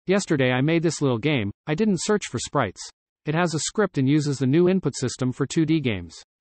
Yesterday I made this little game. I didn't search for sprites. It has a script and uses the new input system for 2D games.